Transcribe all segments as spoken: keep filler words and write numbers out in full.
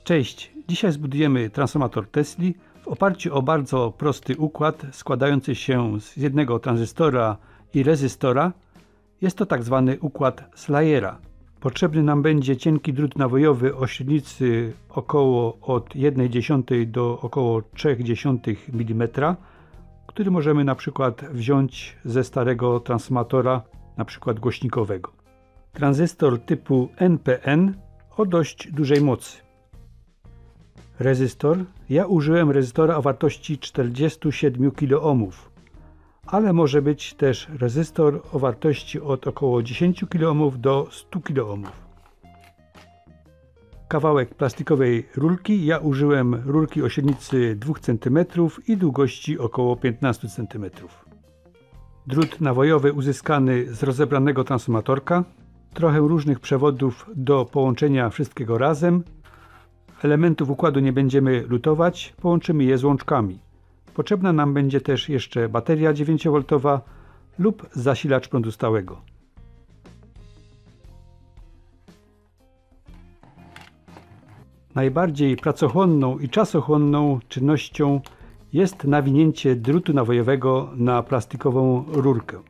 Cześć, dzisiaj zbudujemy transformator Tesli w oparciu o bardzo prosty układ składający się z jednego tranzystora i rezystora. Jest to tak zwany układ Slayera. Potrzebny nam będzie cienki drut nawojowy o średnicy około od jednej dziesiątej do około trzech dziesiątych milimetra, który możemy na przykład wziąć ze starego transformatora, na przykład głośnikowego. Tranzystor typu N P N o dość dużej mocy. Rezystor. Ja użyłem rezystora o wartości czterdziestu siedmiu kiloohmów, ale może być też rezystor o wartości od około dziesięciu kiloohmów do stu kiloohmów. Kawałek plastikowej rurki. Ja użyłem rurki o średnicy dwóch centymetrów i długości około piętnastu centymetrów. Drut nawojowy uzyskany z rozebranego transformatorka. Trochę różnych przewodów do połączenia wszystkiego razem. Elementów układu nie będziemy lutować, połączymy je z łączkami. Potrzebna nam będzie też jeszcze bateria dziewięciowoltowa lub zasilacz prądu stałego. Najbardziej pracochłonną i czasochłonną czynnością jest nawinięcie drutu nawojowego na plastikową rurkę.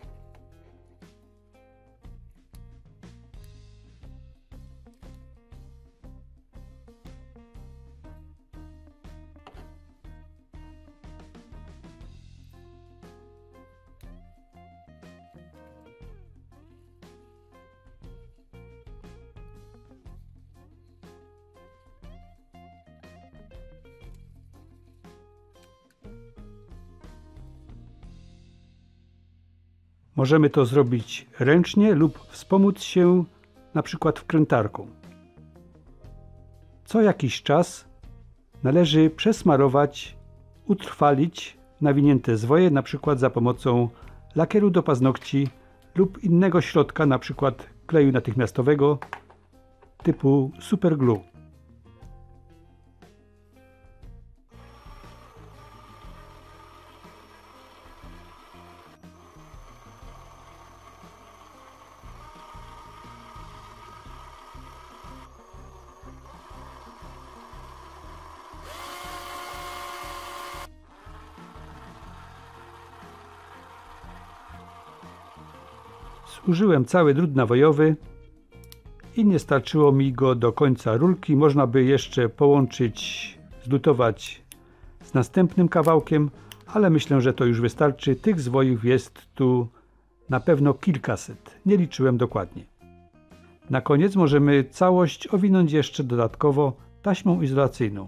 Możemy to zrobić ręcznie lub wspomóc się na przykład wkrętarką. Co jakiś czas należy przesmarować, utrwalić nawinięte zwoje, na przykład za pomocą lakieru do paznokci lub innego środka, na przykład kleju natychmiastowego typu Super Glue. Zużyłem cały drut nawojowy i nie starczyło mi go do końca rurki. Można by jeszcze połączyć, zlutować z następnym kawałkiem, ale myślę, że to już wystarczy. Tych zwojów jest tu na pewno kilkaset. Nie liczyłem dokładnie. Na koniec możemy całość owinąć jeszcze dodatkowo taśmą izolacyjną.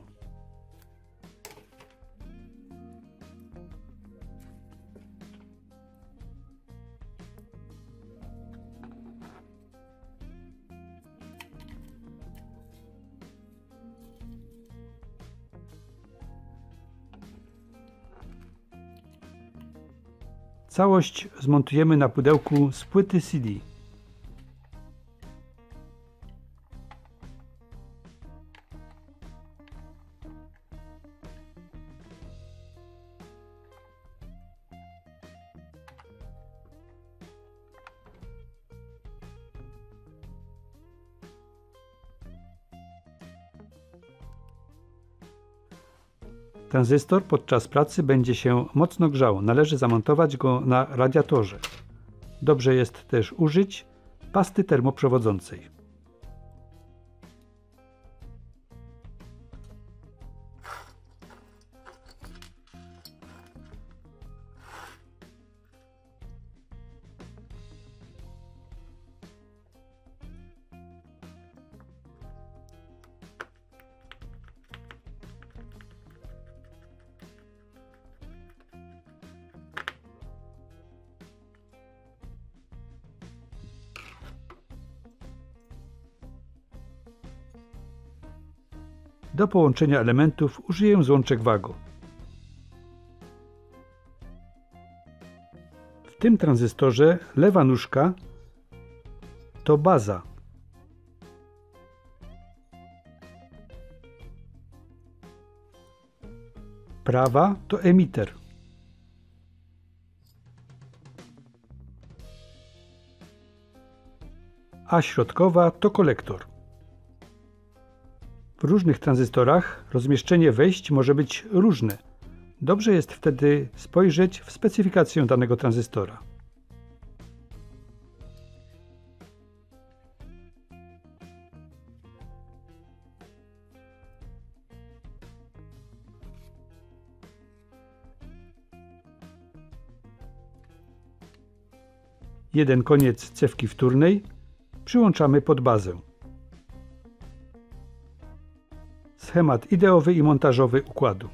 Całość zmontujemy na pudełku z płyty C D. Tranzystor podczas pracy będzie się mocno grzał. Należy zamontować go na radiatorze. Dobrze jest też użyć pasty termoprzewodzącej. Do połączenia elementów użyję złączek Wago. W tym tranzystorze lewa nóżka to baza. Prawa to emiter. A środkowa to kolektor. W różnych tranzystorach rozmieszczenie wejść może być różne. Dobrze jest wtedy spojrzeć w specyfikację danego tranzystora. Jeden koniec cewki wtórnej przyłączamy pod bazę. Schemat ideowy i montażowy układu.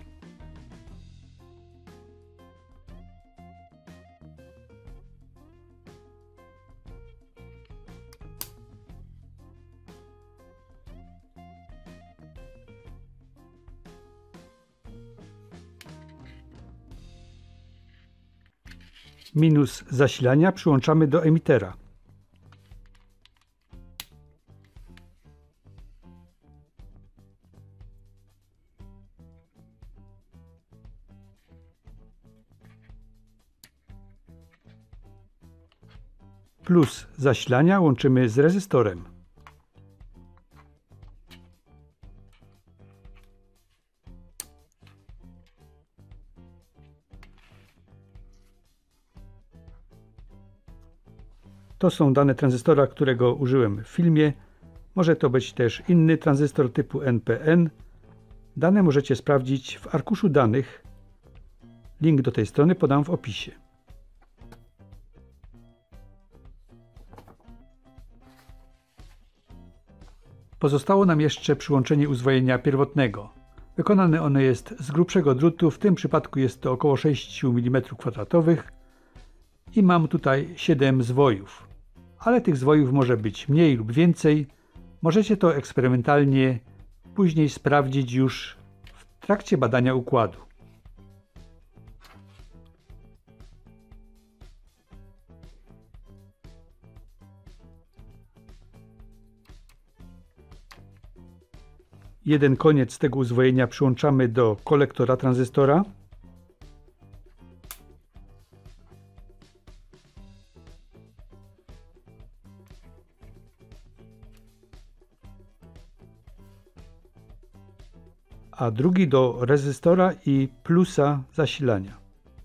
Minus zasilania przyłączamy do emitera. Plus zasilania łączymy z rezystorem. To są dane tranzystora, którego użyłem w filmie. Może to być też inny tranzystor typu N P N. Dane możecie sprawdzić w arkuszu danych. Link do tej strony podam w opisie. Pozostało nam jeszcze przyłączenie uzwojenia pierwotnego. Wykonane ono jest z grubszego drutu, w tym przypadku jest to około sześć milimetrów kwadratowych i mam tutaj siedem zwojów. Ale tych zwojów może być mniej lub więcej. Możecie to eksperymentalnie później sprawdzić już w trakcie badania układu. Jeden koniec tego uzwojenia przyłączamy do kolektora tranzystora. A drugi do rezystora i plusa zasilania.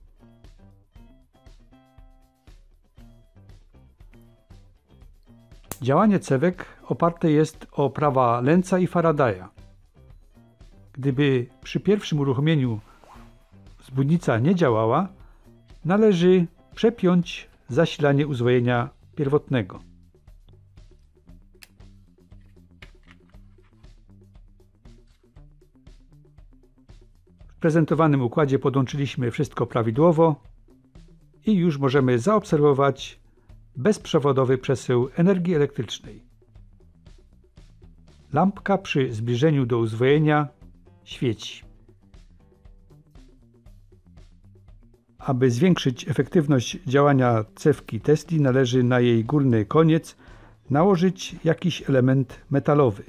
Działanie cewek oparte jest o prawa Lenza i Faradaya. Gdyby przy pierwszym uruchomieniu zbudnica nie działała, należy przepiąć zasilanie uzwojenia pierwotnego. W prezentowanym układzie podłączyliśmy wszystko prawidłowo i już możemy zaobserwować bezprzewodowy przesył energii elektrycznej. Lampka przy zbliżeniu do uzwojenia świeci. Aby zwiększyć efektywność działania cewki Tesli, należy na jej górny koniec nałożyć jakiś element metalowy.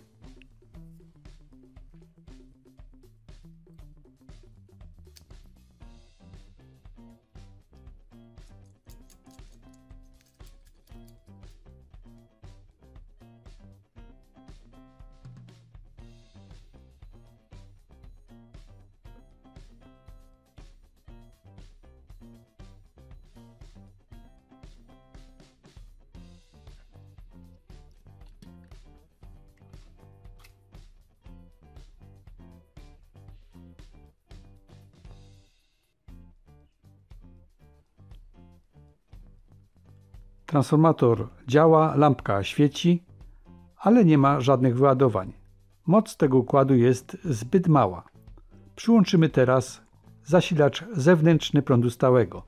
Transformator działa, lampka świeci, ale nie ma żadnych wyładowań. Moc tego układu jest zbyt mała. Przyłączymy teraz zasilacz zewnętrzny prądu stałego.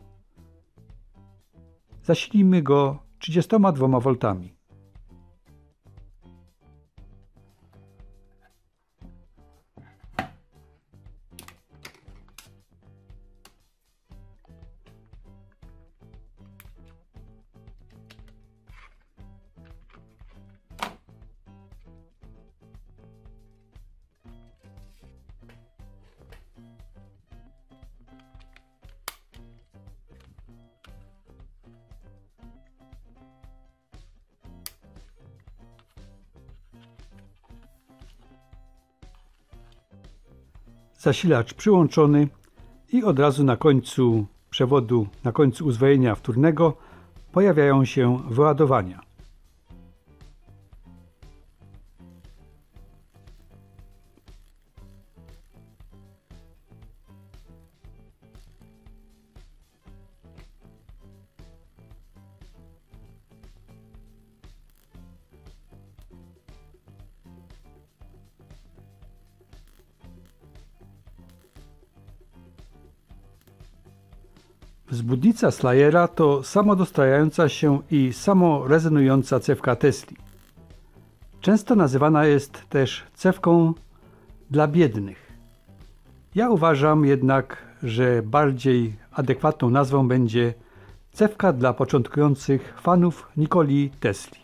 Zasilimy go trzydziestoma dwoma woltami. zasilacz przyłączony i od razu na końcu przewodu, na końcu uzwojenia wtórnego pojawiają się wyładowania. Wzbudnica Slayera to samodosтрajająca się i samorezonująca cewka Tesli. Często nazywana jest też cewką dla biednych. Ja uważam jednak, że bardziej adekwatną nazwą będzie cewka dla początkujących fanów Nikoli Tesli.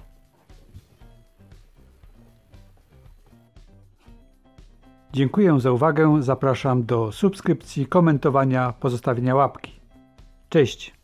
Dziękuję za uwagę, zapraszam do subskrypcji, komentowania, pozostawienia łapki. Cześć!